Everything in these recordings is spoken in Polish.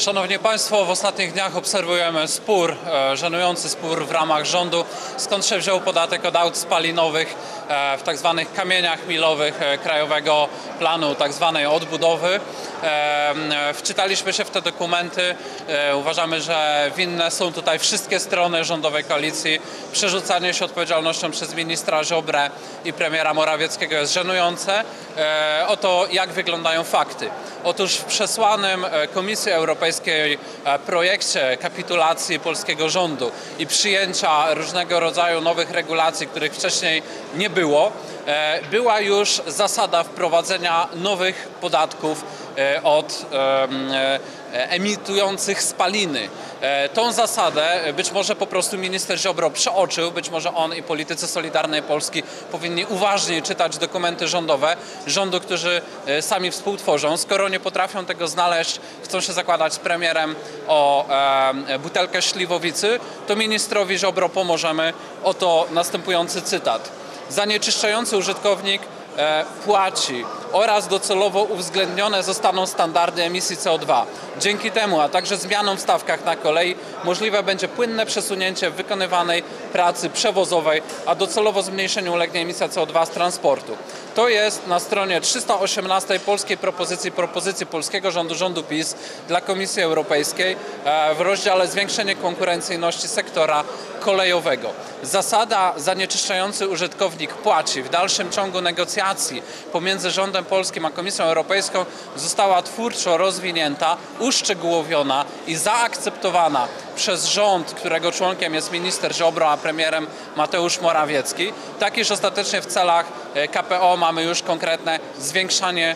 Szanowni Państwo, w ostatnich dniach obserwujemy spór, żenujący spór w ramach rządu, skąd się wziął podatek od aut spalinowych w tak zwanych kamieniach milowych Krajowego Planu tak zwanej odbudowy. Wczytaliśmy się w te dokumenty, uważamy, że winne są tutaj wszystkie strony rządowej koalicji. Przerzucanie się odpowiedzialnością przez ministra Ziobrę i premiera Morawieckiego jest żenujące. Oto jak wyglądają fakty. Otóż w przesłanym Komisji Europejskiej projekcie kapitulacji polskiego rządu i przyjęcia różnego rodzaju nowych regulacji, których wcześniej nie było, była już zasada wprowadzenia nowych podatków od emitujących spaliny. Tą zasadę być może po prostu minister Ziobro przeoczył, być może on i politycy Solidarnej Polski powinni uważniej czytać dokumenty rządowe rządu, którzy sami współtworzą. Skoro nie potrafią tego znaleźć, chcą się zakładać z premierem o butelkę śliwowicy, to ministrowi Ziobro pomożemy. Oto następujący cytat. Zanieczyszczający użytkownik płaci oraz docelowo uwzględnione zostaną standardy emisji CO2. Dzięki temu, a także zmianom w stawkach na kolei możliwe będzie płynne przesunięcie wykonywanej pracy przewozowej, a docelowo zmniejszeniu ulegnie emisja CO2 z transportu. To jest na stronie 318 polskiej propozycji polskiego rządu PiS dla Komisji Europejskiej w rozdziale Zwiększenie konkurencyjności sektora kolejowego. Zasada zanieczyszczający użytkownik płaci w dalszym ciągu negocjacji pomiędzy rządem polskim a Komisją Europejską została twórczo rozwinięta, uszczegółowiona i zaakceptowana przez rząd, którego członkiem jest minister Ziobro, a premierem Mateusz Morawiecki, tak iż ostatecznie w celach KPO mamy już konkretne zwiększanie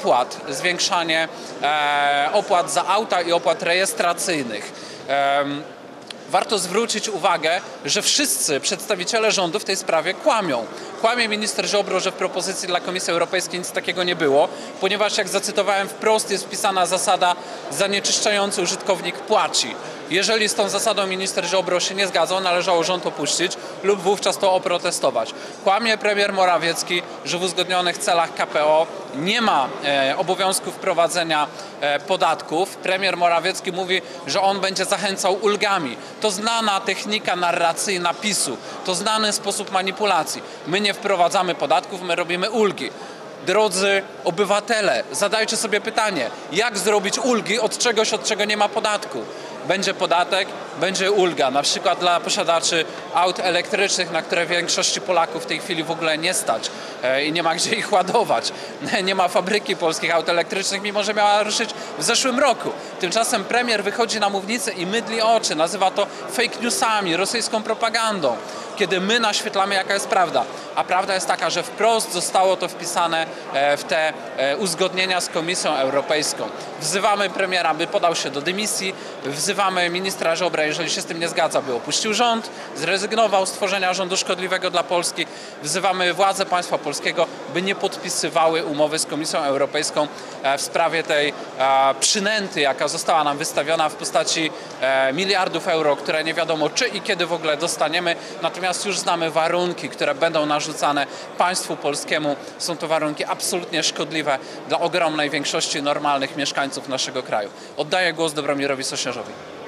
opłat za auta i opłat rejestracyjnych. Warto zwrócić uwagę, że wszyscy przedstawiciele rządu w tej sprawie kłamią. Kłamie minister Ziobro, że w propozycji dla Komisji Europejskiej nic takiego nie było, ponieważ jak zacytowałem wprost jest wpisana zasada zanieczyszczający użytkownik płaci. Jeżeli z tą zasadą minister Ziobro się nie zgadzał, należało rząd opuścić lub wówczas to oprotestować. Kłamie premier Morawiecki, że w uzgodnionych celach KPO nie ma obowiązku wprowadzenia podatków. Premier Morawiecki mówi, że on będzie zachęcał ulgami. To znana technika narracyjna PiS-u, to znany sposób manipulacji. My nie wprowadzamy podatków, my robimy ulgi. Drodzy obywatele, zadajcie sobie pytanie, jak zrobić ulgi od czegoś, od czego nie ma podatku? Będzie podatek, będzie ulga, na przykład dla posiadaczy aut elektrycznych, na które większości Polaków w tej chwili w ogóle nie stać i nie ma gdzie ich ładować. Nie ma fabryki polskich aut elektrycznych, mimo że miała ruszyć w zeszłym roku. Tymczasem premier wychodzi na mównicę i mydli oczy, nazywa to fake newsami, rosyjską propagandą, kiedy my naświetlamy, jaka jest prawda. A prawda jest taka, że wprost zostało to wpisane w te uzgodnienia z Komisją Europejską. Wzywamy premiera, by podał się do dymisji, wzywamy ministra Ziobrę, jeżeli się z tym nie zgadza, by opuścił rząd, zrezygnował z tworzenia rządu szkodliwego dla Polski. Wzywamy władze państwa polskiego, by nie podpisywały umowy z Komisją Europejską w sprawie tej przynęty, jaka została nam wystawiona w postaci miliardów euro, które nie wiadomo czy i kiedy w ogóle dostaniemy. Natomiast już znamy warunki, które będą narzucane państwu polskiemu. Są to warunki absolutnie szkodliwe dla ogromnej większości normalnych mieszkańców naszego kraju. Oddaję głos Dobromirowi Sośnierzowi.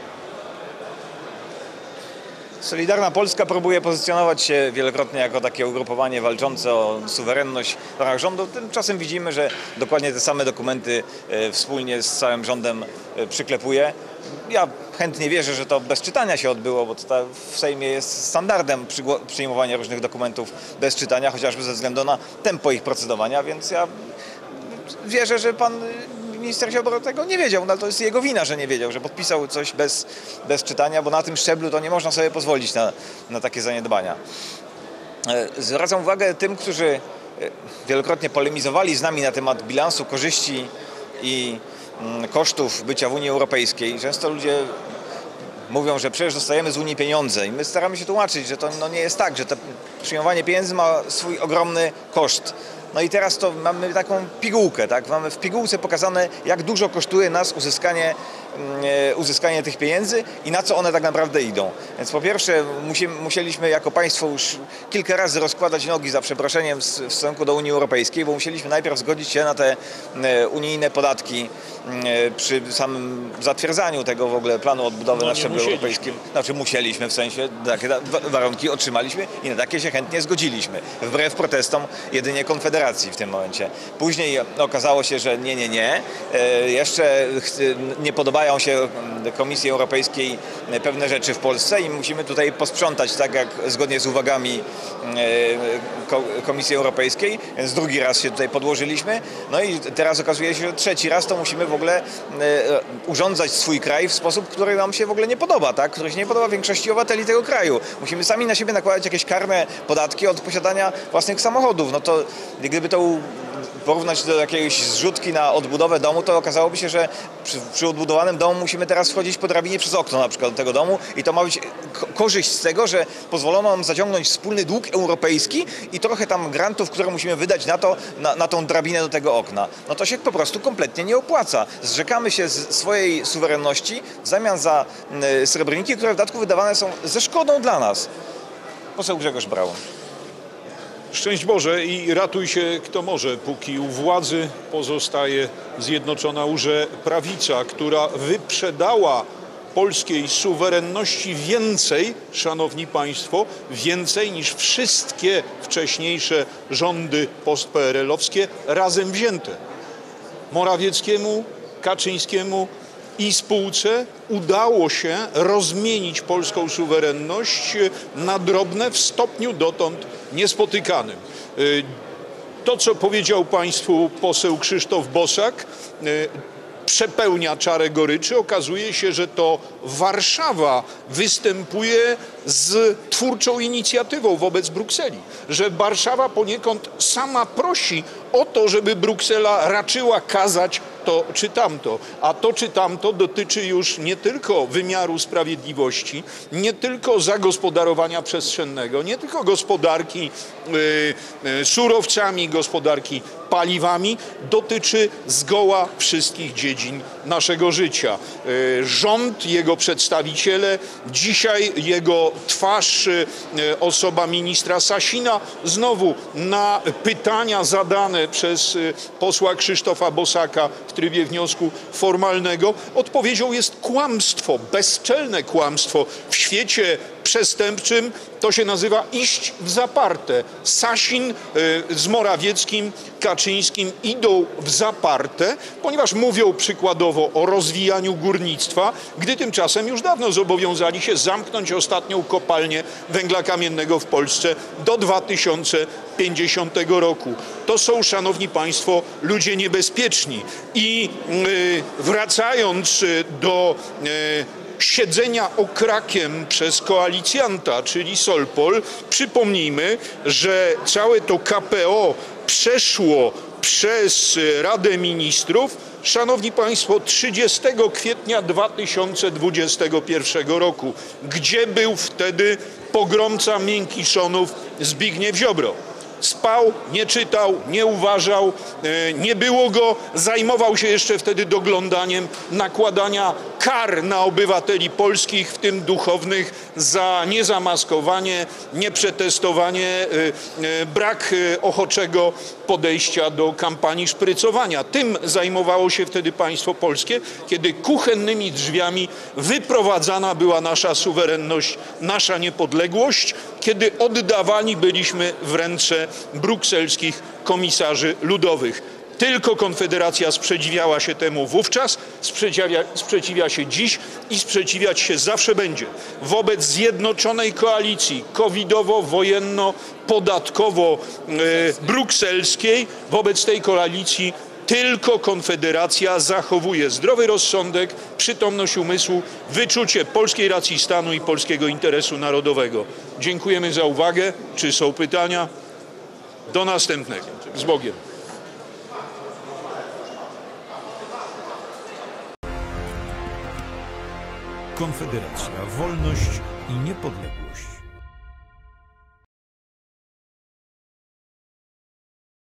Solidarna Polska próbuje pozycjonować się wielokrotnie jako takie ugrupowanie walczące o suwerenność w ramach rządu. Tymczasem widzimy, że dokładnie te same dokumenty wspólnie z całym rządem przyklepuje. Ja chętnie wierzę, że to bez czytania się odbyło, bo to w Sejmie jest standardem przyjmowania różnych dokumentów bez czytania, chociażby ze względu na tempo ich procedowania, więc ja wierzę, że pan minister Ziobro tego nie wiedział, no to jest jego wina, że nie wiedział, że podpisał coś bez czytania, bo na tym szczeblu to nie można sobie pozwolić na takie zaniedbania. Zwracam uwagę tym, którzy wielokrotnie polemizowali z nami na temat bilansu korzyści i kosztów bycia w Unii Europejskiej. Często ludzie mówią, że przecież dostajemy z Unii pieniądze i my staramy się tłumaczyć, że to nie jest tak, że to przyjmowanie pieniędzy ma swój ogromny koszt. No i teraz to mamy taką pigułkę, tak? Mamy w pigułce pokazane, jak dużo kosztuje nas uzyskanie uzyskanie tych pieniędzy i na co one tak naprawdę idą. Więc po pierwsze musieliśmy jako państwo już kilka razy rozkładać nogi, za przeproszeniem, w stosunku do Unii Europejskiej, bo musieliśmy najpierw zgodzić się na te unijne podatki przy samym zatwierdzaniu tego w ogóle planu odbudowy na szczeblu europejskim. Znaczy musieliśmy, w sensie takie warunki otrzymaliśmy i na takie się chętnie zgodziliśmy. Wbrew protestom jedynie Konfederacji w tym momencie. Później okazało się, że nie. Jeszcze nie podobają się Komisji Europejskiej pewne rzeczy w Polsce i musimy tutaj posprzątać, tak jak zgodnie z uwagami Komisji Europejskiej, więc drugi raz się tutaj podłożyliśmy. No i teraz okazuje się, że trzeci raz to musimy w ogóle urządzać swój kraj w sposób, który nam się w ogóle nie podoba, tak? Który się nie podoba większości obywateli tego kraju. Musimy sami na siebie nakładać jakieś karne podatki od posiadania własnych samochodów. No to gdyby to porównać do jakiejś zrzutki na odbudowę domu, to okazałoby się, że przy odbudowanym domu musimy teraz wchodzić po drabinie przez okno na przykład do tego domu i to ma być korzyść z tego, że pozwolono nam zaciągnąć wspólny dług europejski i trochę tam grantów, które musimy wydać na to, na tą drabinę do tego okna. No to się po prostu kompletnie nie opłaca. Zrzekamy się swojej suwerenności w zamian za srebrniki, które w dodatku wydawane są ze szkodą dla nas. Poseł Grzegorz Braun. Szczęść Boże i ratuj się kto może, póki u władzy pozostaje Zjednoczona prawica, która wyprzedała polskiej suwerenności więcej, szanowni państwo, więcej niż wszystkie wcześniejsze rządy post-PRL-owskie razem wzięte. Morawieckiemu, Kaczyńskiemu i spółce udało się rozmienić polską suwerenność na drobne w stopniu dotąd niespotykanym. To, co powiedział państwu poseł Krzysztof Bosak, przepełnia czarę goryczy. Okazuje się, że to Warszawa występuje z twórczą inicjatywą wobec Brukseli, że Warszawa poniekąd sama prosi o to, żeby Bruksela raczyła kazać to czy tamto, a to czy tamto dotyczy już nie tylko wymiaru sprawiedliwości, nie tylko zagospodarowania przestrzennego, nie tylko gospodarki surowcami, gospodarki paliwami, dotyczy zgoła wszystkich dziedzin naszego życia. Rząd, jego przedstawiciele, dzisiaj jego twarz, osoba ministra Sasina, znowu na pytania zadane przez posła Krzysztofa Bosaka w trybie wniosku formalnego odpowiedzią jest kłamstwo, bezczelne kłamstwo. W świecie przestępczym to się nazywa iść w zaparte. Sasin z Morawieckim, Kaczyńskim idą w zaparte, ponieważ mówią przykładowo o rozwijaniu górnictwa, gdy tymczasem już dawno zobowiązali się zamknąć ostatnią kopalnię węgla kamiennego w Polsce do 2050 roku. To są, szanowni państwo, ludzie niebezpieczni. I wracając do siedzenia okrakiem przez koalicjanta, czyli Solpol, przypomnijmy, że całe to KPO przeszło przez Radę Ministrów, szanowni państwo, 30 kwietnia 2021 roku. Gdzie był wtedy pogromca Miękiszonów Zbigniew Ziobro? Spał, nie czytał, nie uważał, nie było go, zajmował się jeszcze wtedy doglądaniem nakładania kar na obywateli polskich, w tym duchownych, za niezamaskowanie, nieprzetestowanie, brak ochoczego podejścia do kampanii szprycowania. Tym zajmowało się wtedy państwo polskie, kiedy kuchennymi drzwiami wyprowadzana była nasza suwerenność, nasza niepodległość, kiedy oddawani byliśmy w ręce brukselskich komisarzy ludowych. Tylko Konfederacja sprzeciwiała się temu wówczas, sprzeciwia się dziś i sprzeciwiać się zawsze będzie. Wobec zjednoczonej koalicji covidowo-wojenno-podatkowo-brukselskiej, wobec tej koalicji tylko Konfederacja zachowuje zdrowy rozsądek, przytomność umysłu, wyczucie polskiej racji stanu i polskiego interesu narodowego. Dziękujemy za uwagę. Czy są pytania? Do następnego. Z Bogiem. Konfederacja, wolność i niepodległość.